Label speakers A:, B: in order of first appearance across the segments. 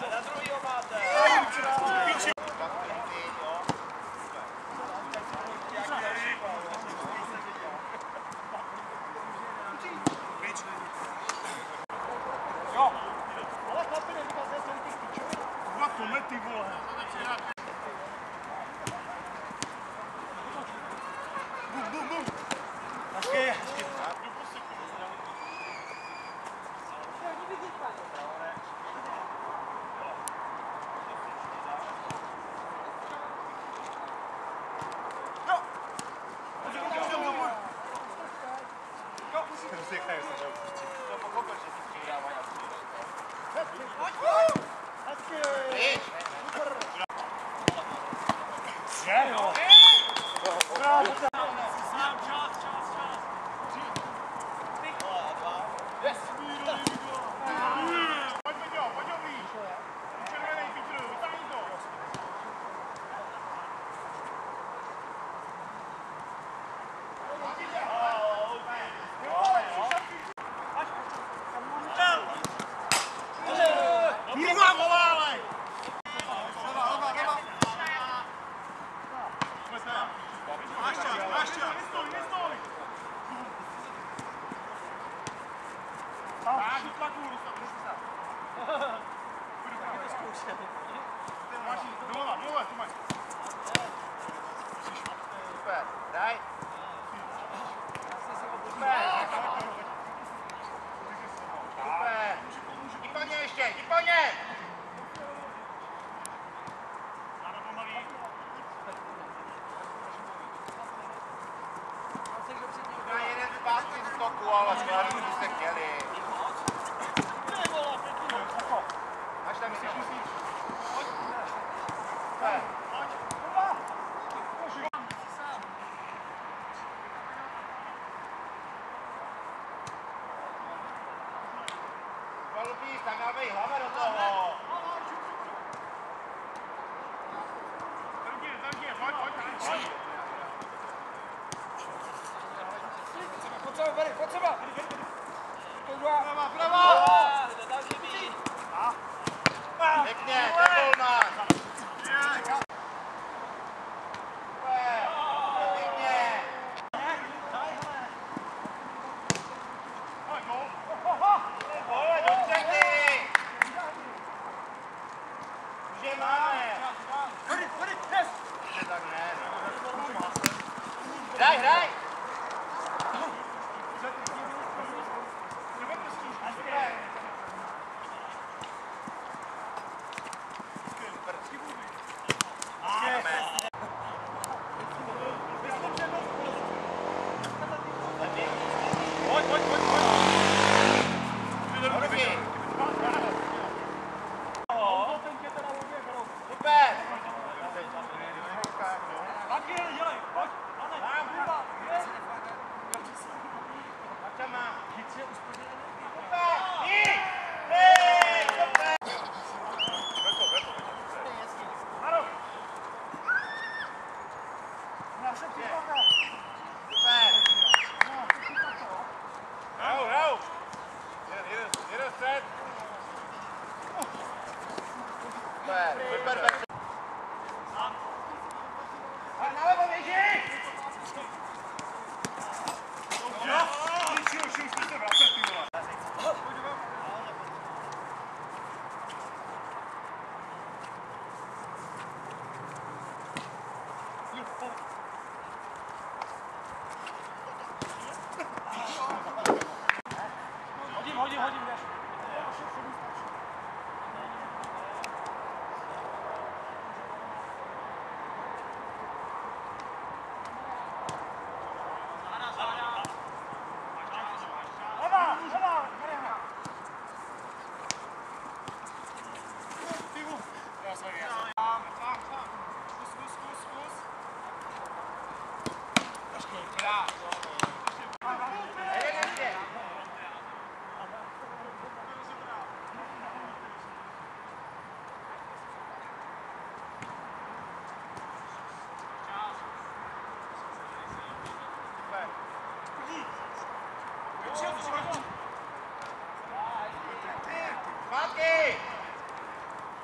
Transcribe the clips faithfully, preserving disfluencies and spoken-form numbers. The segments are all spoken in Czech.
A: Na druhýho máte.
B: Jo. Ale chlapi, nevychází celý těch pičovin. Dva komety, vole. Bum, bum, bum. Hezky, hezky.
C: Ale skladů byste chtěli. Až tam jsi musíš. Palupíš, tam měl být hlava do toho.
B: Pojď seba, Barry, pojď seba!
C: Prava, prava! Pěkně, to je golman! Pěkně! Vole, dobře ty! Už je máme! Tak ne. Hraj, hraj!
B: Hodím, hodím, hodím, jdeš.
C: Zpátky!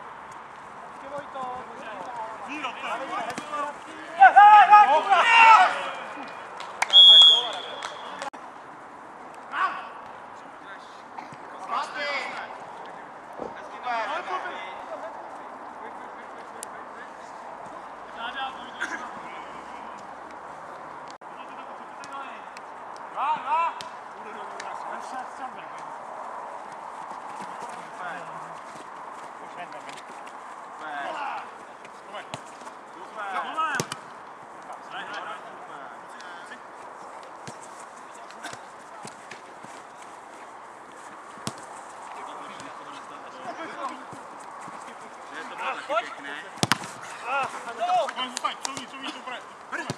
B: Zůstaň, co víc, co víc, co víc.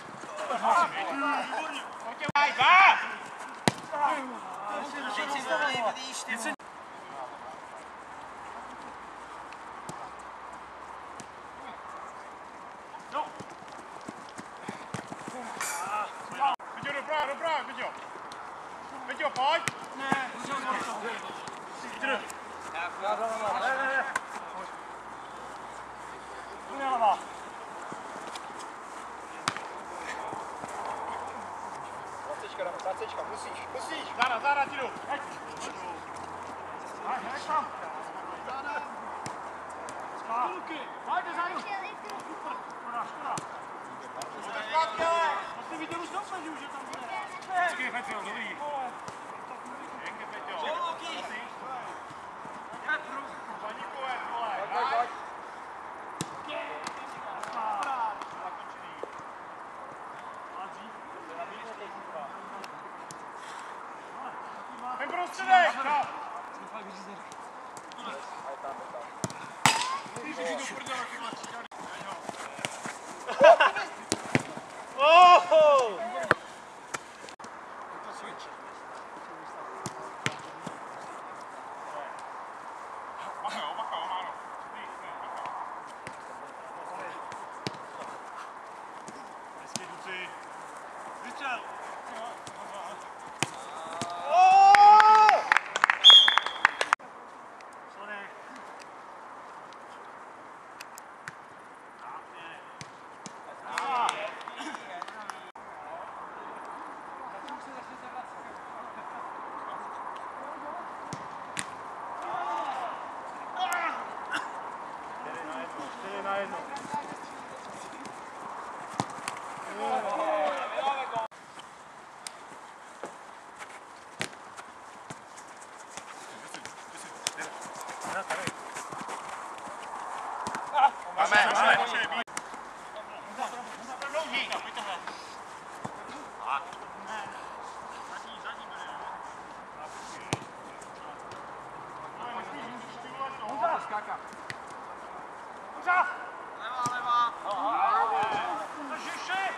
C: Daj, dva!
B: Peťo, doprava, doprava, Peťo. Peťo, pojď. Ne, Petr. Ne, ne, ne. Tunelova. Dvacečka, dvacečka, musíš, musíš. Zára, zára, ti jdu. Heď. Heď tam. Zára. Ruky. Pojďte záru. Škoda, škoda. To jsi viděl už tam, že tam bude. Počkej, Petr, dobrý. Děkujeme, Peťo. Čelouky. Panikové, vole. Pojď, pojď. Ten prostředek! Oh! Máme, máme. Levá, levá. Žiši.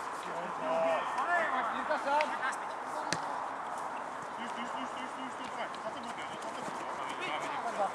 B: Stůj, stůj, stůj, stůj, stůj, stůj. Za to bude, za to bude.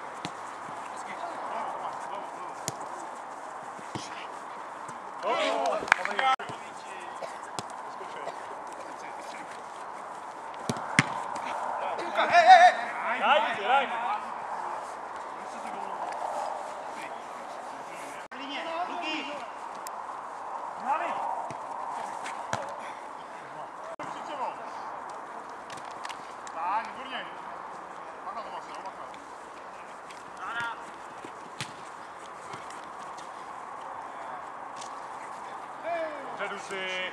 B: Předu si.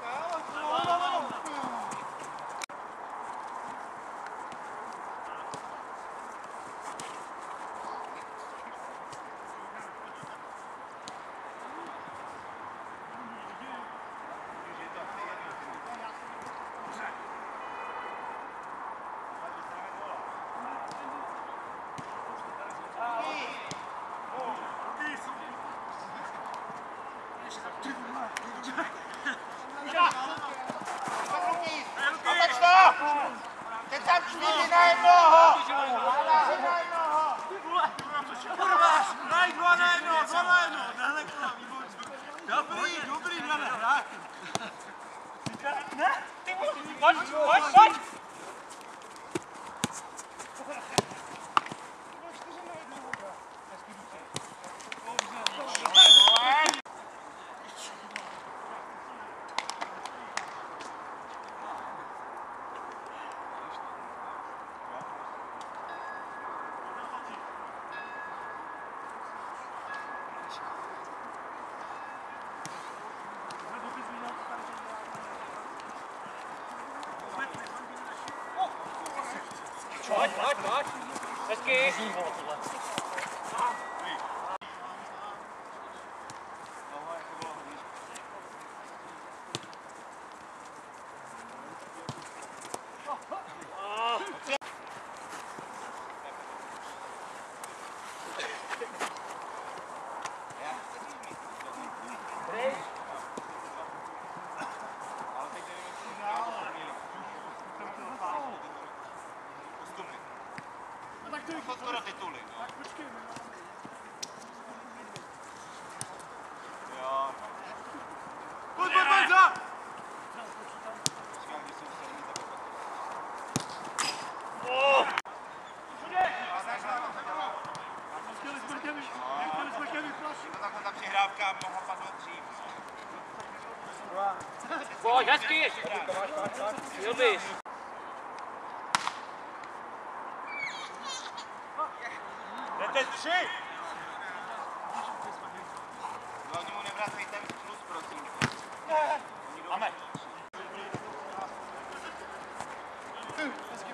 C: Teď tam čtyři na jednoho!
A: Kurva, hraj dva na jedno, dva na jedno, nehle kola, výborný. Dobrý, dobrý, Dane, hraj.
B: Ne, ty pojď, pojď, pojď! Pojď, pojď, pojď. Hezky.
C: nahrávka mohla padnout dřív.
D: Pojď, hezky! Měl bys.
B: Jdete tři!
C: Hlavně mu nevracej ten plus, prosím.
B: Máme.
C: Hezky.